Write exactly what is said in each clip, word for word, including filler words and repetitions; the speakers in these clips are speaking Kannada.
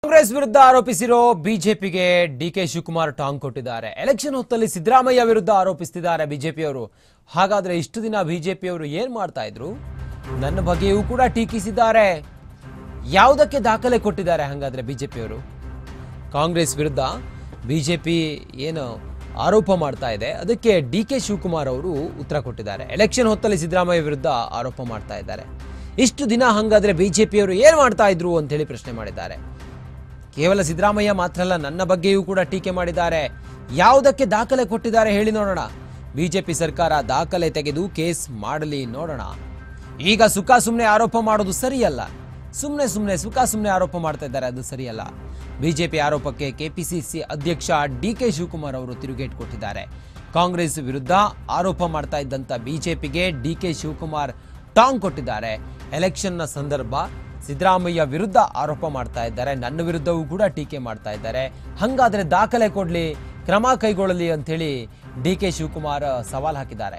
ಕಾಂಗ್ರೆಸ್ ವಿರುದ್ಧ ಆರೋಪಿಸಿರೋ ಬಿಜೆಪಿಗೆ ಡಿಕೆ ಶಿವಕುಮಾರ್ ಟಾಂಗ್ ಕೊಟ್ಟಿದ್ದಾರೆ. ಎಲೆಕ್ಷನ್ ಹೊತ್ತಲ್ಲಿ ಸಿದ್ದರಾಮಯ್ಯ ವಿರುದ್ಧ ಆರೋಪಿಸುತ್ತಿದ್ದಾರೆ ಬಿಜೆಪಿಯವರು. ಹಾಗಾದ್ರೆ ಇಷ್ಟು ದಿನ ಬಿಜೆಪಿಯವರು ಏನು ಮಾಡ್ತಾ ಇದ್ರು? ನನ್ನ ಬಗ್ಗೆಯೂ ಕೂಡ ಟೀಕಿಸಿದ್ದಾರೆ. ಯಾವುದಕ್ಕೆ ದಾಖಲೆ ಕೊಟ್ಟಿದ್ದಾರೆ ಹಾಗಾದ್ರೆ ಬಿಜೆಪಿಯವರು? ಕಾಂಗ್ರೆಸ್ ವಿರುದ್ಧ ಬಿಜೆಪಿ ಏನು ಆರೋಪ ಮಾಡ್ತಾ ಇದೆ ಅದಕ್ಕೆ ಡಿಕೆ ಶಿವಕುಮಾರ್ ಅವರು ಉತ್ತರ ಕೊಟ್ಟಿದ್ದಾರೆ. ಎಲೆಕ್ಷನ್ ಹೊತ್ತಲ್ಲಿ ಸಿದ್ದರಾಮಯ್ಯ ವಿರುದ್ಧ ಆರೋಪ ಮಾಡ್ತಾ ಇದ್ದಾರೆ. ಇಷ್ಟು ದಿನ ಹಾಗಾದ್ರೆ ಬಿಜೆಪಿಯವರು ಏನು ಮಾಡ್ತಾ ಇದ್ರು ಅಂತ ಹೇಳಿ ಪ್ರಶ್ನೆ ಮಾಡಿದ್ದಾರೆ. ಕೇವಲ ಸಿದ್ದರಾಮಯ್ಯ ಮಾತ್ರ ಅಲ್ಲ, ನನ್ನ ಬಗ್ಗೆಯೂ ಕೂಡ ಟೀಕೆ ಮಾಡಿದ್ದಾರೆ. ಯಾವುದಕ್ಕೆ ದಾಖಲೆ ಕೊಟ್ಟಿದ್ದಾರೆ ಹೇಳಿ ನೋಡೋಣ. ಬಿಜೆಪಿ ಸರ್ಕಾರ ದಾಖಲೆ ತೆಗೆದು ಕೇಸ್ ಮಾಡಲಿ ನೋಡೋಣ. ಈಗ ಸುಖ ಸುಮ್ಮನೆ ಆರೋಪ ಮಾಡೋದು ಸರಿಯಲ್ಲ. ಸುಮ್ಮನೆ ಸುಮ್ಮನೆ ಸುಖ ಸುಮ್ಮನೆ ಆರೋಪ ಮಾಡ್ತಾ ಇದ್ದಾರೆ, ಅದು ಸರಿಯಲ್ಲ. ಬಿಜೆಪಿ ಆರೋಪಕ್ಕೆ ಕೆಪಿಸಿಸಿ ಅಧ್ಯಕ್ಷ ಡಿಕೆ ಶಿವಕುಮಾರ್ ಅವರು ತಿರುಗೇಟು ಕೊಟ್ಟಿದ್ದಾರೆ. ಕಾಂಗ್ರೆಸ್ ವಿರುದ್ಧ ಆರೋಪ ಮಾಡ್ತಾ ಇದ್ದಂತ ಬಿಜೆಪಿಗೆ ಡಿಕೆ ಶಿವಕುಮಾರ್ ಟಾಂಗ್ ಕೊಟ್ಟಿದ್ದಾರೆ. ಎಲೆಕ್ಷನ್ನ ಸಂದರ್ಭ ಸಿದ್ದರಾಮಯ್ಯ ವಿರುದ್ಧ ಆರೋಪ ಮಾಡ್ತಾ ಇದ್ದಾರೆ, ನನ್ನ ವಿರುದ್ಧವೂ ಕೂಡ ಟೀಕೆ ಮಾಡ್ತಾ ಇದ್ದಾರೆ. ಹಾಗಾದ್ರೆ ದಾಖಲೆ ಕೊಡ್ಲಿ, ಕ್ರಮ ಕೈಗೊಳ್ಳಲಿ ಅಂತೇಳಿ ಡಿಕೆ ಶಿವಕುಮಾರ್ ಸವಾಲ್ ಹಾಕಿದ್ದಾರೆ.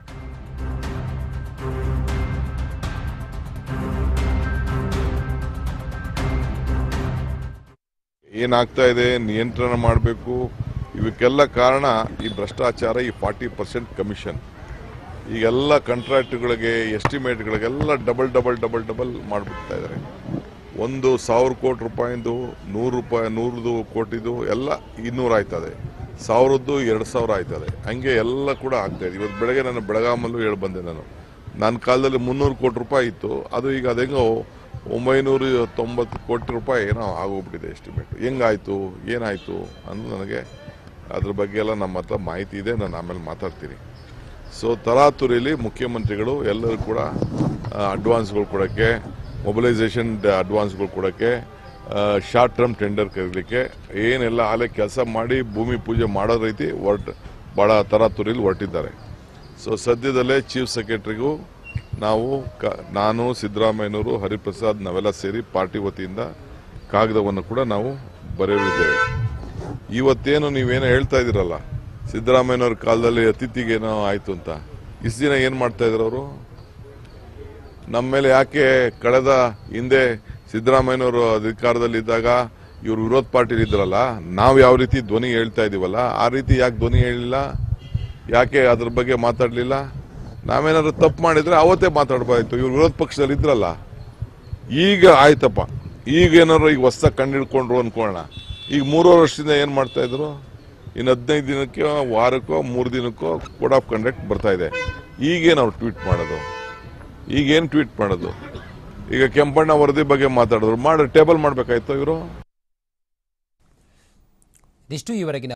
ಏನಾಗ್ತಾ ಇದೆ, ನಿಯಂತ್ರಣ ಮಾಡಬೇಕು. ಇವಕ್ಕೆಲ್ಲ ಕಾರಣ ಈ ಭ್ರಷ್ಟಾಚಾರ, ಈ ಫಾರ್ಟಿ ಪರ್ಸೆಂಟ್ ಕಮಿಷನ್. ಈಗೆಲ್ಲ ಕಾಂಟ್ರಾಕ್ಟ್ಗಳಿಗೆ, ಎಸ್ಟಿಮೇಟ್ಗಳಿಗೆಲ್ಲ ಡಬಲ್ ಡಬಲ್ ಡಬಲ್ ಡಬಲ್ ಮಾಡಿಬಿಡ್ತಾ ಇದ್ದಾರೆ. ಒಂದು ಸಾವಿರ ಕೋಟಿ ರೂಪಾಯಿಂದು ನೂರು ರೂಪಾಯಿ ನೂರದು ಕೋಟಿದು ಎಲ್ಲ ಇನ್ನೂರು ಆಯ್ತದೆ, ಸಾವಿರದ್ದು ಎರಡು ಸಾವಿರ ಆಯ್ತದೆ. ಹಂಗೆ ಎಲ್ಲ ಕೂಡ ಆಗ್ತಾಯಿದೆ. ಇವತ್ತು ಬೆಳಗ್ಗೆ ನಾನು ಬೆಳಗಾಮಲ್ಲೂ ಹೇಳಿ ಬಂದೆ. ನಾನು ನನ್ನ ಕಾಲದಲ್ಲಿ ಮುನ್ನೂರು ಕೋಟಿ ರೂಪಾಯಿ ಇತ್ತು, ಅದು ಈಗ ಅದೆಂಗೋ ಒಂಬೈನೂರ ತೊಂಬತ್ತು ಕೋಟಿ ರೂಪಾಯಿ ಏನೋ ಆಗೋಗ್ಬಿಟ್ಟಿದೆ ಎಸ್ಟಿಮೇಟ್. ಹೆಂಗಾಯಿತು, ಏನಾಯಿತು ಅನ್ನೋದು ನನಗೆ ಅದ್ರ ಬಗ್ಗೆ ಎಲ್ಲ ನಮ್ಮ ಹತ್ರ ಮಾಹಿತಿ ಇದೆ, ನಾನು ಆಮೇಲೆ ಮಾತಾಡ್ತೀನಿ. ಸೊ ತರಾತುರಿಯಲ್ಲಿ ಮುಖ್ಯಮಂತ್ರಿಗಳು ಎಲ್ಲರೂ ಕೂಡ ಅಡ್ವಾನ್ಸ್ಗಳು ಕೊಡೋಕ್ಕೆ, ಮೊಬಿಲೈಸೇಷನ್ ಅಡ್ವಾನ್ಸ್ಗಳು ಕೊಡೋಕ್ಕೆ, ಶಾರ್ಟ್ ಟರ್ಮ್ ಟೆಂಡರ್ ಕರೀಲಿಕ್ಕೆ ಏನೆಲ್ಲ ಆಲೆ ಕೆಲಸ ಮಾಡಿ ಭೂಮಿ ಪೂಜೆ ಮಾಡೋ ರೀತಿ ಹೊರಟು ಭಾಳ ತರಾತುರಿಯಲ್ಲಿ ಹೊರಟಿದ್ದಾರೆ. ಸೊ ಸದ್ಯದಲ್ಲೇ ಚೀಫ್ ಸೆಕ್ರೆಟರಿಗೂ ನಾವು ಕ ನಾನು ಸಿದ್ದರಾಮಯ್ಯನವರು, ಹರಿಪ್ರಸಾದ್ ನಾವೆಲ್ಲ ಸೇರಿ ಪಾರ್ಟಿ ವತಿಯಿಂದ ಕಾಗದವನ್ನು ಕೂಡ ನಾವು ಬರೆಯಲಿದ್ದೇವೆ. ಇವತ್ತೇನು ನೀವೇನೋ ಹೇಳ್ತಾ ಇದ್ದೀರಲ್ಲ, ಸಿದ್ದರಾಮಯ್ಯನವ್ರ ಕಾಲದಲ್ಲಿ ಅತಿಥಿಗೇನೋ ಆಯಿತು ಅಂತ, ಇಷ್ಟು ದಿನ ಏನು ಮಾಡ್ತಾ ಇದ್ರು ಅವರು? ನಮ್ಮ ಮೇಲೆ ಯಾಕೆ ಕಳೆದ ಹಿಂದೆ ಸಿದ್ದರಾಮಯ್ಯನವರು ಅಧಿಕಾರದಲ್ಲಿದ್ದಾಗ ಇವರು ವಿರೋಧ ಪಾರ್ಟಿಲಿ ಇದ್ರಲ್ಲ, ನಾವು ಯಾವ ರೀತಿ ಧ್ವನಿ ಹೇಳ್ತಾ ಇದೀವಲ್ಲ ಆ ರೀತಿ ಯಾಕೆ ಧ್ವನಿ ಹೇಳಿಲ್ಲ? ಯಾಕೆ ಅದ್ರ ಬಗ್ಗೆ ಮಾತಾಡಲಿಲ್ಲ? ನಾವೇನಾದ್ರು ತಪ್ಪು ಮಾಡಿದ್ರೆ ಅವತ್ತೇ ಮಾತಾಡ್ಬಾರ್ದು. ಇವ್ರು ವಿರೋಧ ಪಕ್ಷದಲ್ಲಿ ಇದ್ರಲ್ಲ, ಈಗ ಆಯ್ತಪ್ಪ, ಈಗ ಏನಾದ್ರು ಈಗ ಹೊಸ ಕಂಡಿಡ್ಕೊಂಡ್ರು ಅನ್ಕೊಳ್ಳೋಣ. ಈಗ ಮೂರುವರೆ ವರ್ಷದಿಂದ ಏನು ಮಾಡ್ತಾ ಇದ್ರು? ಇನ್ನು ಹದಿನೈದು ದಿನಕ್ಕೆ, ವಾರಕ್ಕೋ ಮೂರು ದಿನಕ್ಕೋ ಕೋಡ್ ಆಫ್ ಕಂಡಕ್ಟ್ ಬರ್ತಾ ಇದೆ. ಈಗೇನು ಅವ್ರು ಟ್ವೀಟ್ ಮಾಡೋದು? ಈಗೇನು ಟ್ವೀಟ್ ಮಾಡೋದು? ಈಗ ಕೆಂಪಣ್ಣ ವರದಿ ಬಗ್ಗೆ ಮಾತಾಡಿದ್ರು, ಮಾಡಿ ಟೇಬಲ್ ಮಾಡಬೇಕಾಯ್ತು ಇವರು. ಇಷ್ಟು ಈವರೆಗಿನ